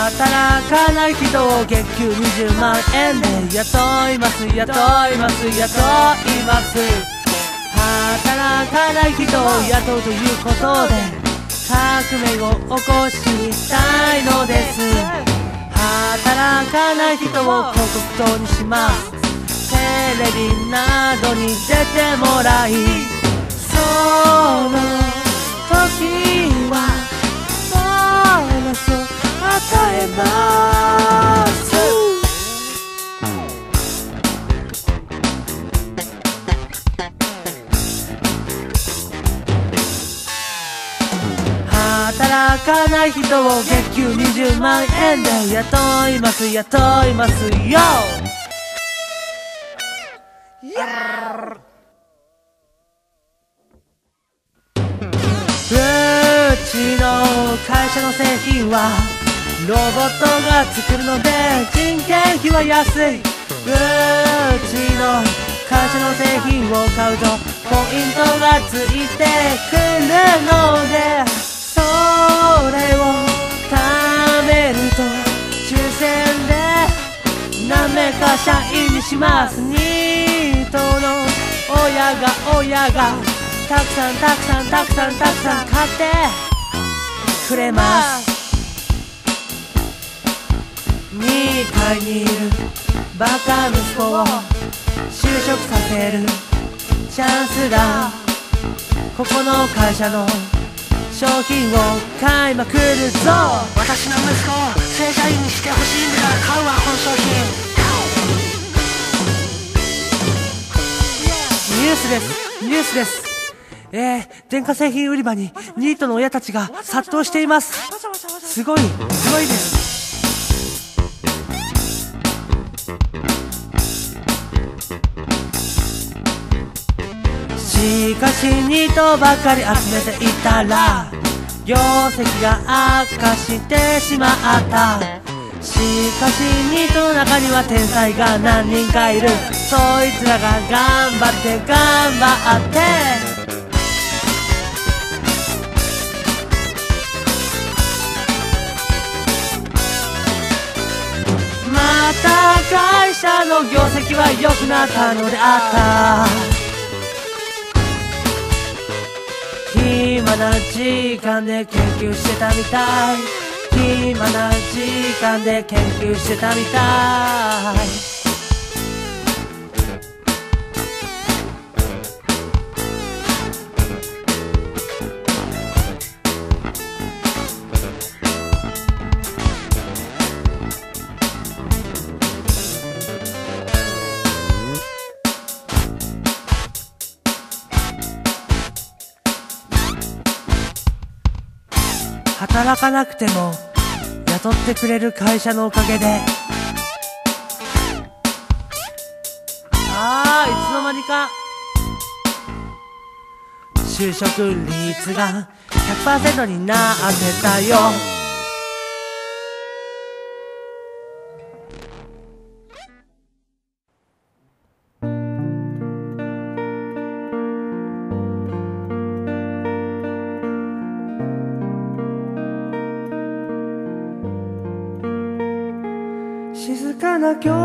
働かない人を月給20万円で雇います。働かない人を雇うということで革命を起こしたいのです。働かない人を広告塔にします。テレビなどに出てもらい、その時はボーナスを与えます。働かない人を月給20万円で雇いますよ。うちの会社の製品はロボットが作るので人件費は安い。うちの会社の製品を買うとポイントがついてくるので、それを貯めると抽選で何名か社員にします。ニートの親がたくさん買ってくれます。2階にいるバカ息子を就職させるチャンスだ。ここの会社の商品を買いまくるぞ。 私の息子を正社員にしてほしいんだから買うわ、この商品。 ニュースです。電化製品売り場にニートの親たちが殺到しています。すごいです。しかしニートばかり集めていたら業績が悪化してしまった。しかしニートの中には天才が何人かいる。そいつらが頑張ってまた会社の業績は良くなったのであった。暇な時間で研究してたみたい。働かなくても雇ってくれる会社のおかげで、いつの間にか就職率が 100% になってたよ。静かな曲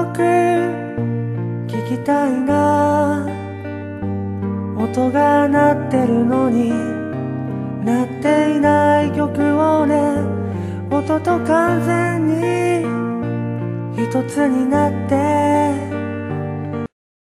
聴きたいな。音が鳴ってるのに鳴っていない曲をね、音と完全に一つになって